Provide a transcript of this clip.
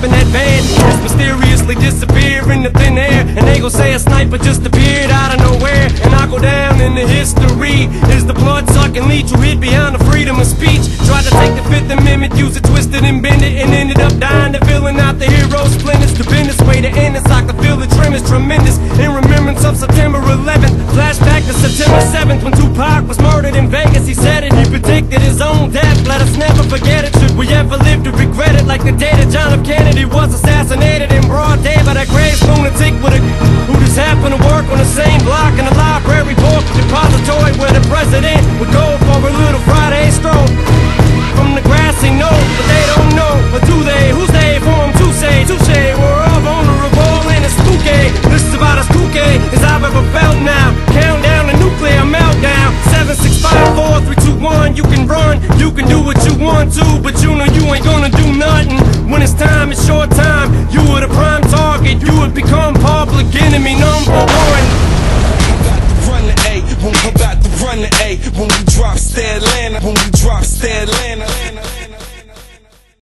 in that van just mysteriously disappear into thin air. And they gon' say a sniper just appeared out of nowhere. And I go down in the history as the blood-sucking leech who hid behind the freedom of speech. Tried to take the Fifth Amendment, use it, twist it and bend it, and ended up dying to filling out the hero splendors. The business way to end this, I can feel the trim is tremendous. In remembrance of September 11th, flashback to September 7th when Tupac was murdered in Vegas. He said it, he predicted his own death. Let us never forget it, should we ever live to regret it. Like the day that John F. Kennedy was assassinated in broad day by that crazed lunatic with a who just happened to work on the same block in the library book depository where the president would go for a little Friday stroll. From the grassy knoll, but they don't know, or do they? Who's they for them to say? Touche, we're all vulnerable and it's spooky. This is about as kooky as I've ever felt now. Count down the nuclear meltdown. 7, 6, 5, 4, 3, 2, 1. You can run, you can do what you want to, but you know you ain't gonna do nothing. When it's time, it's short time. You were the prime target, you would become public enemy number